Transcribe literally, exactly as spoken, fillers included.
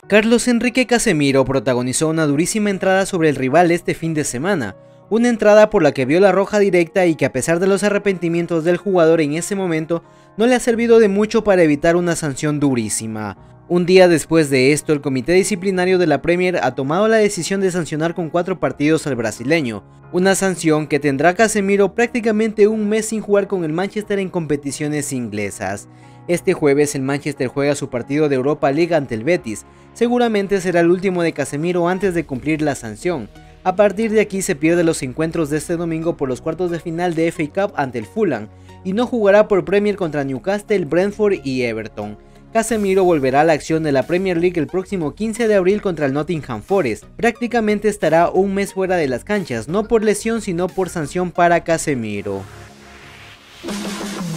Carlos Enrique Casemiro protagonizó una durísima entrada sobre el rival este fin de semana, una entrada por la que vio la roja directa y que a pesar de los arrepentimientos del jugador en ese momento, no le ha servido de mucho para evitar una sanción durísima. Un día después de esto, el comité disciplinario de la Premier ha tomado la decisión de sancionar con cuatro partidos al brasileño, una sanción que tendrá a Casemiro prácticamente un mes sin jugar con el Manchester en competiciones inglesas. Este jueves el Manchester juega su partido de Europa League ante el Betis, seguramente será el último de Casemiro antes de cumplir la sanción. A partir de aquí se pierde los encuentros de este domingo por los cuartos de final de F A Cup ante el Fulham, y no jugará por Premier contra Newcastle, Brentford y Everton. Casemiro volverá a la acción de la Premier League el próximo quince de abril contra el Nottingham Forest. Prácticamente estará un mes fuera de las canchas, no por lesión sino por sanción para Casemiro.